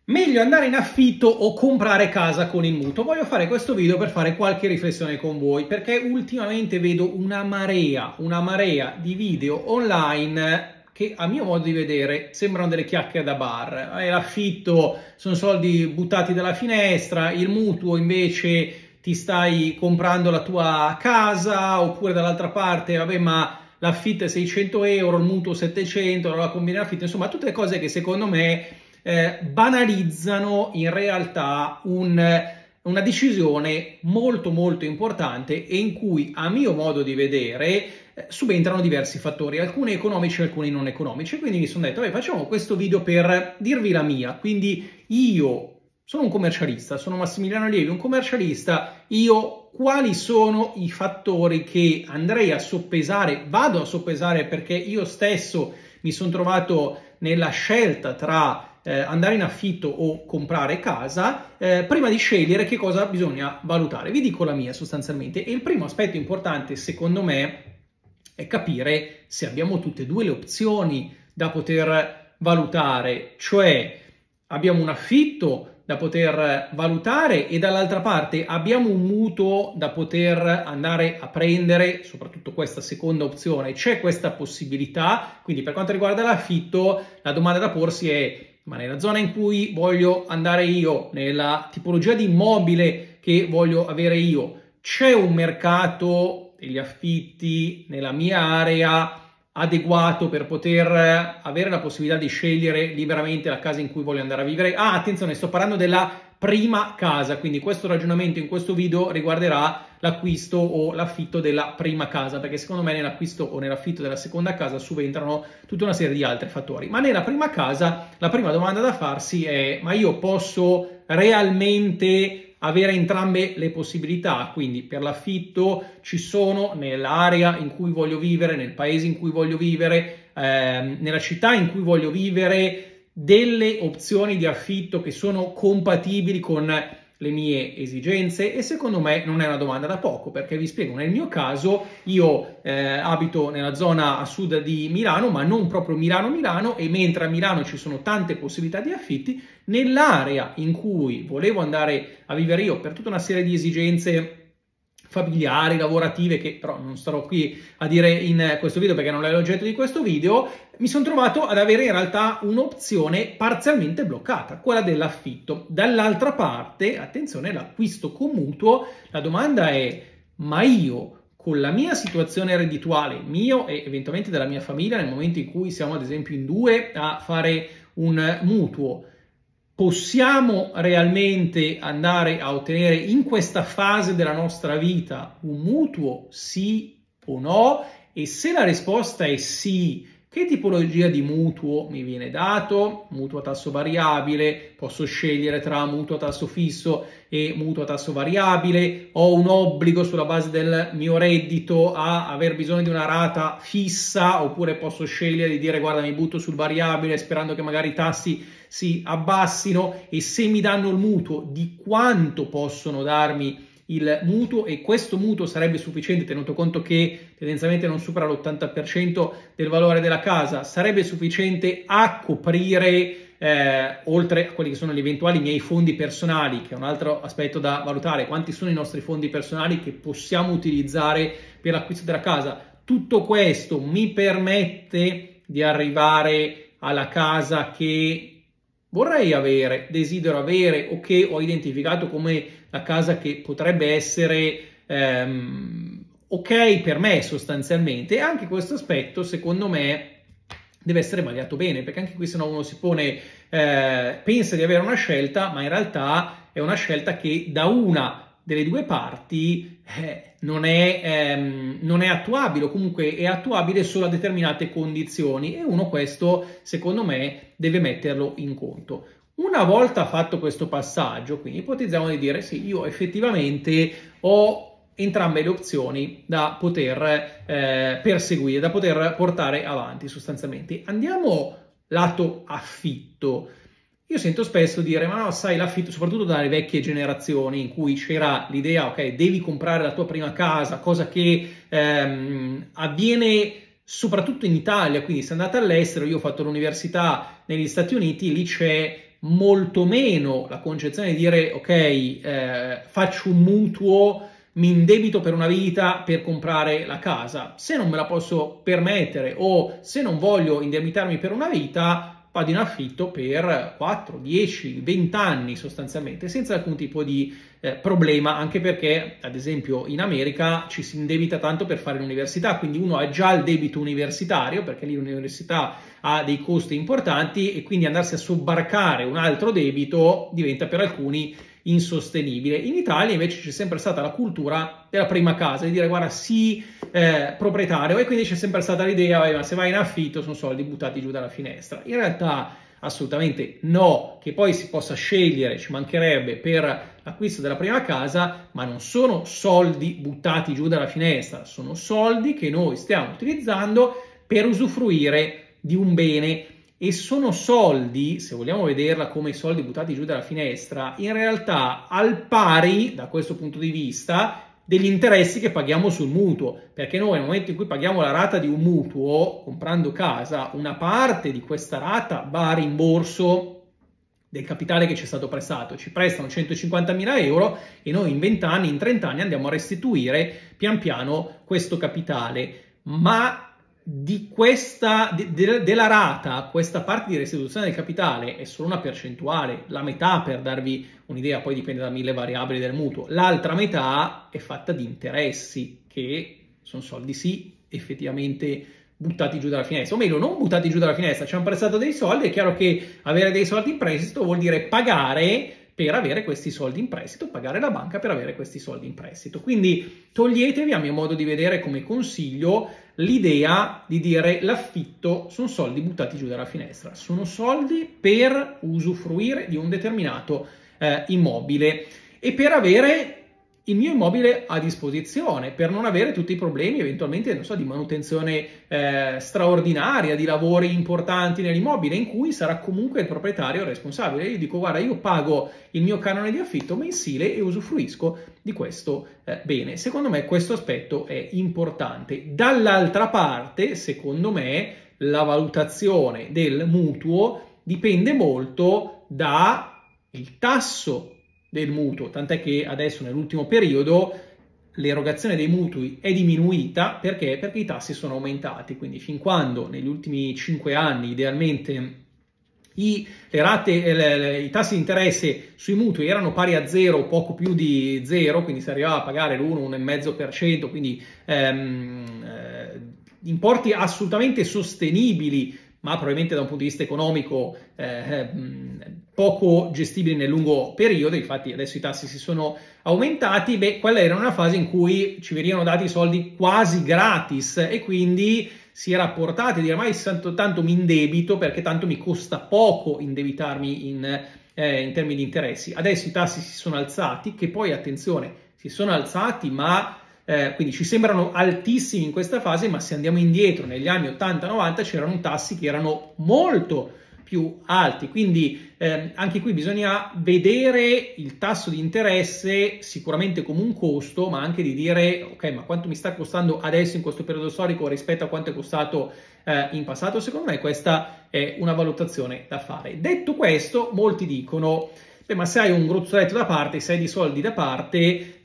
Meglio andare in affitto o comprare casa con il mutuo? Voglio fare questo video per fare qualche riflessione con voi, perché ultimamente vedo una marea di video online che a mio modo di vedere sembrano delle chiacchiere da bar. L'affitto sono soldi buttati dalla finestra, il mutuo invece ti stai comprando la tua casa, oppure dall'altra parte, vabbè, ma l'affitto è 600 euro, il mutuo 700, allora combina l'affitto, insomma tutte le cose che secondo me banalizzano in realtà una decisione molto importante e in cui, a mio modo di vedere, subentrano diversi fattori, alcuni economici e alcuni non economici. Quindi mi sono detto, facciamo questo video per dirvi la mia. Quindi io sono un commercialista, sono Massimiliano Lievi, un commercialista. Io quali sono i fattori che andrei a soppesare, vado a soppesare, perché io stesso mi sono trovato nella scelta tra andare in affitto o comprare casa, prima di scegliere che cosa bisogna valutare. Vi dico la mia sostanzialmente, e il primo aspetto importante secondo me è capire se abbiamo tutte e due le opzioni da poter valutare, cioè abbiamo un affitto da poter valutare e dall'altra parte abbiamo un mutuo da poter andare a prendere, soprattutto questa seconda opzione, c'è questa possibilità. Quindi per quanto riguarda l'affitto, la domanda da porsi è: ma nella zona in cui voglio andare io, nella tipologia di immobile che voglio avere io, c'è un mercato degli affitti nella mia area adeguato per poter avere la possibilità di scegliere liberamente la casa in cui voglio andare a vivere? Attenzione, sto parlando della prima casa, quindi questo ragionamento in questo video riguarderà l'acquisto o l'affitto della prima casa, perché secondo me nell'acquisto o nell'affitto della seconda casa subentrano tutta una serie di altri fattori. Ma nella prima casa la prima domanda da farsi è: ma io posso realmente avere entrambe le possibilità? Quindi per l'affitto ci sono nell'area in cui voglio vivere, nel paese in cui voglio vivere, nella città in cui voglio vivere, delle opzioni di affitto che sono compatibili con le mie esigenze? E secondo me non è una domanda da poco, perché vi spiego. Nel mio caso io abito nella zona a sud di Milano, ma non proprio Milano, e mentre a Milano ci sono tante possibilità di affitti, nell'area in cui volevo andare a vivere io per tutta una serie di esigenze familiari, lavorative, che però non starò qui a dire in questo video perché non è l'oggetto di questo video, mi sono trovato ad avere in realtà un'opzione parzialmente bloccata, quella dell'affitto. Dall'altra parte, attenzione, l'acquisto con mutuo. La domanda è: ma io con la mia situazione reddituale, mio e eventualmente della mia famiglia, nel momento in cui siamo ad esempio in due a fare un mutuo, possiamo realmente andare a ottenere in questa fase della nostra vita un mutuo, sì o no? E se la risposta è sì, che tipologia di mutuo mi viene dato? Mutuo a tasso variabile? Posso scegliere tra mutuo a tasso fisso e mutuo a tasso variabile? Ho un obbligo sulla base del mio reddito a aver bisogno di una rata fissa, oppure posso scegliere di dire: guarda, mi butto sul variabile sperando che magari i tassi si abbassino? E se mi danno il mutuo, di quanto possono darmi il mutuo? E questo mutuo sarebbe sufficiente, tenuto conto che tendenzialmente non supera l'80% del valore della casa, sarebbe sufficiente a coprire, oltre a quelli che sono gli eventuali miei fondi personali, che è un altro aspetto da valutare: quanti sono i nostri fondi personali che possiamo utilizzare per l'acquisto della casa? Tutto questo mi permette di arrivare alla casa che vorrei avere, desidero avere, o che ho identificato come la casa che potrebbe essere ok per me sostanzialmente. E anche questo aspetto secondo me deve essere vagliato bene, perché anche qui se no uno si pone, pensa di avere una scelta, ma in realtà è una scelta che da una delle due parti non è attuabile, o comunque è attuabile solo a determinate condizioni, e uno questo secondo me deve metterlo in conto. Una volta fatto questo passaggio, quindi ipotizziamo di dire: sì, io effettivamente ho entrambe le opzioni da poter perseguire, da poter portare avanti sostanzialmente. Andiamo lato affitto. Io sento spesso dire: ma no, sai, l'affitto, soprattutto dalle vecchie generazioni in cui c'era l'idea, ok, devi comprare la tua prima casa, cosa che avviene soprattutto in Italia. Quindi se andate all'estero, io ho fatto l'università negli Stati Uniti, lì c'è molto meno la concezione di dire ok, faccio un mutuo, mi indebito per una vita per comprare la casa. Se non me la posso permettere o se non voglio indebitarmi per una vita, vado in affitto per 4, 10, 20 anni sostanzialmente, senza alcun tipo di problema, anche perché, ad esempio, in America ci si indebita tanto per fare l'università, quindi uno ha già il debito universitario, perché lì l'università ha dei costi importanti e quindi andarsi a sobbarcare un altro debito diventa per alcuni insostenibile. In Italia invece c'è sempre stata la cultura della prima casa, di dire guarda sì, proprietario, e quindi c'è sempre stata l'idea, ma se vai in affitto sono soldi buttati giù dalla finestra. In realtà assolutamente no, che poi si possa scegliere, ci mancherebbe, per l'acquisto della prima casa, ma non sono soldi buttati giù dalla finestra, sono soldi che noi stiamo utilizzando per usufruire di un bene. E sono soldi, se vogliamo vederla come soldi buttati giù dalla finestra, in realtà al pari, da questo punto di vista, degli interessi che paghiamo sul mutuo, perché noi nel momento in cui paghiamo la rata di un mutuo, comprando casa, una parte di questa rata va a rimborso del capitale che ci è stato prestato. Ci prestano 150.000 euro e noi in 20 anni, in 30 anni andiamo a restituire pian piano questo capitale, ma della rata, questa parte di restituzione del capitale è solo una percentuale, la metà, per darvi un'idea, poi dipende da 1000 variabili del mutuo, l'altra metà è fatta di interessi, che sono soldi sì, effettivamente buttati giù dalla finestra, o meglio, non buttati giù dalla finestra, ci hanno prestato dei soldi. È chiaro che avere dei soldi in prestito vuol dire pagare per avere questi soldi in prestito, pagare la banca per avere questi soldi in prestito. Quindi toglietevi, a mio modo di vedere, come consiglio, l'idea di dire l'affitto sono soldi buttati giù dalla finestra, sono soldi per usufruire di un determinato immobile e per avere il mio immobile a disposizione, per non avere tutti i problemi eventualmente, non so, di manutenzione straordinaria, di lavori importanti nell'immobile, in cui sarà comunque il proprietario responsabile. Io dico guarda, io pago il mio canone di affitto mensile e usufruisco di questo bene. Secondo me questo aspetto è importante. Dall'altra parte, secondo me, la valutazione del mutuo dipende molto dal tasso del mutuo, tant'è che adesso nell'ultimo periodo l'erogazione dei mutui è diminuita perché i tassi sono aumentati, quindi fin quando negli ultimi 5 anni idealmente i tassi di interesse sui mutui erano pari a zero o poco più di zero, quindi si arrivava a pagare l'1-1,5%, quindi importi assolutamente sostenibili, ma probabilmente da un punto di vista economico poco gestibili nel lungo periodo. Infatti adesso i tassi si sono aumentati. Quella era una fase in cui ci venivano dati i soldi quasi gratis e quindi si era portati a dire ma tanto mi indebito perché tanto mi costa poco indebitarmi in termini di interessi. Adesso i tassi si sono alzati, che poi attenzione, si sono alzati, ma quindi ci sembrano altissimi in questa fase, ma se andiamo indietro negli anni 80-90 c'erano tassi che erano molto più alti, quindi anche qui bisogna vedere il tasso di interesse sicuramente come un costo, ma anche di dire ok, ma quanto mi sta costando adesso in questo periodo storico rispetto a quanto è costato in passato. Secondo me questa è una valutazione da fare. Detto questo, molti dicono ma se hai un gruzzoletto da parte, se hai dei soldi da parte,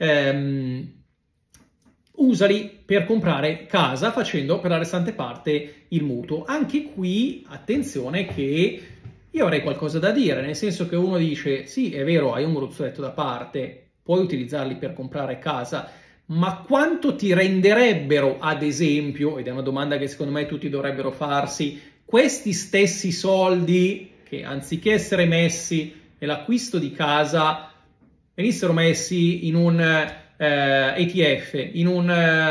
usali per comprare casa facendo per la restante parte il mutuo. Anche qui attenzione che io avrei qualcosa da dire, nel senso che uno dice sì, è vero, hai un gruzzoletto da parte, puoi utilizzarli per comprare casa, ma quanto ti renderebbero, ad esempio, ed è una domanda che secondo me tutti dovrebbero farsi, questi stessi soldi che anziché essere messi nell'acquisto di casa venissero messi in un ETF, in un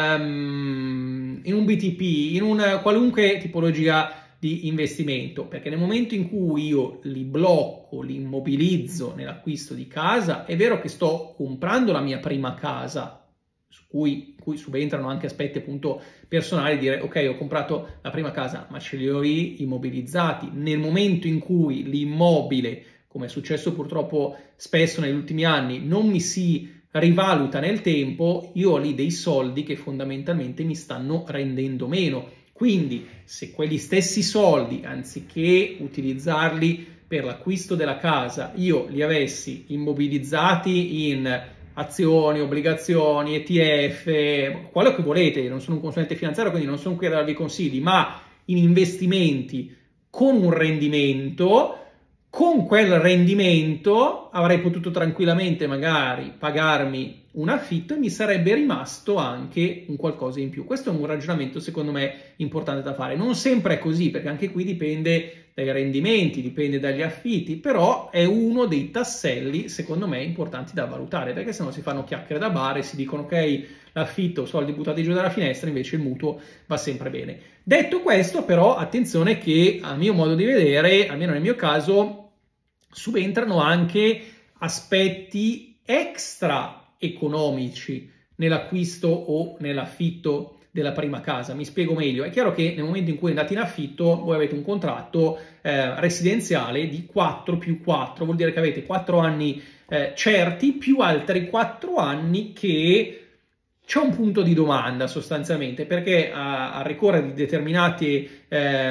BTP, in una qualunque tipologia di investimento, perché nel momento in cui io li blocco, li immobilizzo nell'acquisto di casa, è vero che sto comprando la mia prima casa, su cui subentrano anche aspetti appunto personali, dire ok, ho comprato la prima casa, ma ce li ho immobilizzati. Nel momento in cui l'immobile, come è successo purtroppo spesso negli ultimi anni, non mi si rivaluta nel tempo, io ho lì dei soldi che fondamentalmente mi stanno rendendo meno. Quindi se quegli stessi soldi, anziché utilizzarli per l'acquisto della casa io li avessi immobilizzati in azioni, obbligazioni, ETF, quello che volete, non sono un consulente finanziario, quindi non sono qui a darvi consigli, ma in investimenti con un rendimento, con quel rendimento avrei potuto tranquillamente magari pagarmi un affitto e mi sarebbe rimasto anche un qualcosa in più. Questo è un ragionamento secondo me importante da fare. Non sempre è così, perché anche qui dipende dai rendimenti, dipende dagli affitti, però è uno dei tasselli secondo me importanti da valutare, perché se no si fanno chiacchiere da bar e si dicono ok, l'affitto, soldi buttati giù dalla finestra, invece il mutuo va sempre bene. Detto questo, però, attenzione che a mio modo di vedere, almeno nel mio caso, subentrano anche aspetti extra economici nell'acquisto o nell'affitto della prima casa. Mi spiego meglio. È chiaro che nel momento in cui andate in affitto voi avete un contratto residenziale di 4 più 4, vuol dire che avete 4 anni certi più altri 4 anni che c'è un punto di domanda sostanzialmente, perché a ricorrere di determinate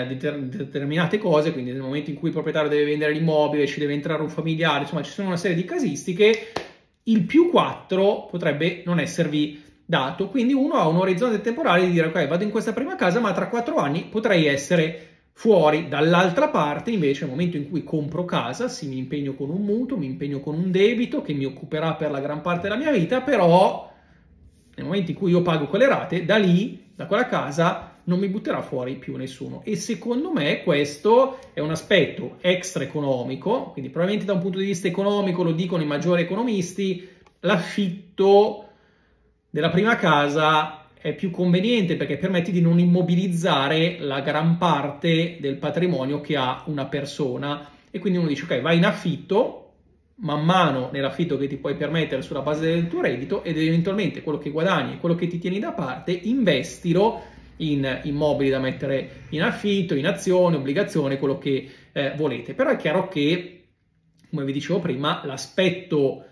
cose, quindi nel momento in cui il proprietario deve vendere l'immobile, ci deve entrare un familiare, insomma ci sono una serie di casistiche, il più 4 potrebbe non esservi dato, quindi uno ha un orizzonte temporale di dire ok, vado in questa prima casa, ma tra 4 anni potrei essere fuori. Dall'altra parte invece nel momento in cui compro casa, sì, mi impegno con un mutuo, mi impegno con un debito che mi occuperà per la gran parte della mia vita, però nel momento in cui io pago quelle rate, da lì, da quella casa, non mi butterà fuori più nessuno. E secondo me questo è un aspetto extra economico, quindi probabilmente da un punto di vista economico, lo dicono i maggiori economisti, l'affitto della prima casa è più conveniente perché permette di non immobilizzare la gran parte del patrimonio che ha una persona. E quindi uno dice ok, vai in affitto, man mano nell'affitto che ti puoi permettere sulla base del tuo reddito, ed eventualmente quello che guadagni, quello che ti tieni da parte, investilo in immobili da mettere in affitto, in azioni, obbligazioni, quello che volete. Però è chiaro che, come vi dicevo prima, l'aspetto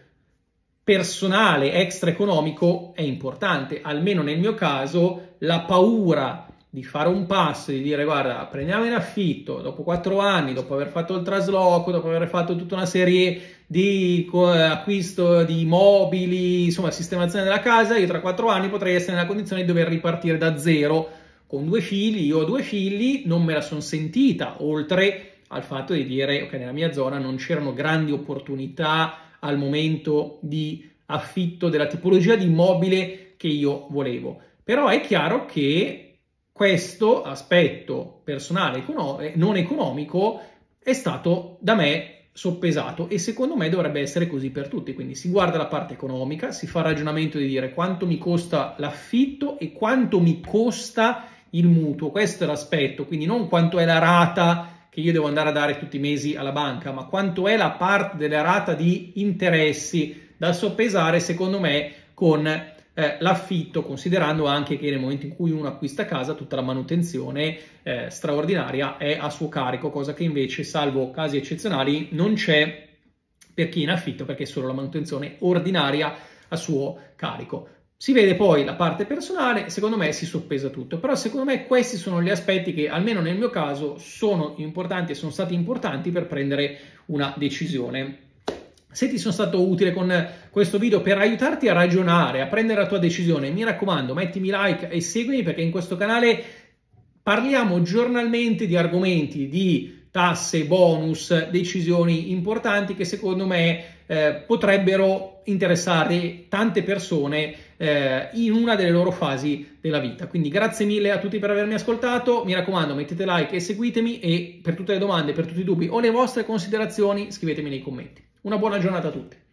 personale, extra economico è importante. Almeno nel mio caso la paura di fare un passo, di dire guarda, prendiamo in affitto dopo 4 anni, dopo aver fatto il trasloco, dopo aver fatto tutta una serie di acquisto di mobili, insomma sistemazione della casa, io tra 4 anni potrei essere nella condizione di dover ripartire da zero con 2 figli. Io ho 2 figli, non me la sono sentita, oltre al fatto di dire ok, nella mia zona non c'erano grandi opportunità al momento di affitto della tipologia di immobile che io volevo. Però è chiaro che questo aspetto personale non economico è stato da me soppesato e secondo me dovrebbe essere così per tutti. Quindi si guarda la parte economica, si fa il ragionamento di dire quanto mi costa l'affitto e quanto mi costa il mutuo. Questo è l'aspetto, quindi non quanto è la rata che io devo andare a dare tutti i mesi alla banca, ma quanto è la parte della rata di interessi da soppesare secondo me con l'affitto, considerando anche che nel momento in cui uno acquista casa tutta la manutenzione straordinaria è a suo carico, cosa che invece, salvo casi eccezionali, non c'è per chi è in affitto, perché è solo la manutenzione ordinaria a suo carico. Si vede poi la parte personale, secondo me si soppesa tutto, però secondo me questi sono gli aspetti che almeno nel mio caso sono importanti e sono stati importanti per prendere una decisione. Se ti sono stato utile con questo video per aiutarti a ragionare, a prendere la tua decisione, mi raccomando, mettimi like e seguimi, perché in questo canale parliamo giornalmente di argomenti, di tasse, bonus, decisioni importanti che secondo me potrebbero interessare tante persone in una delle loro fasi della vita. Quindi grazie mille a tutti per avermi ascoltato, mi raccomando mettete like e seguitemi, e per tutte le domande, per tutti i dubbi o le vostre considerazioni scrivetemi nei commenti. Una buona giornata a tutti.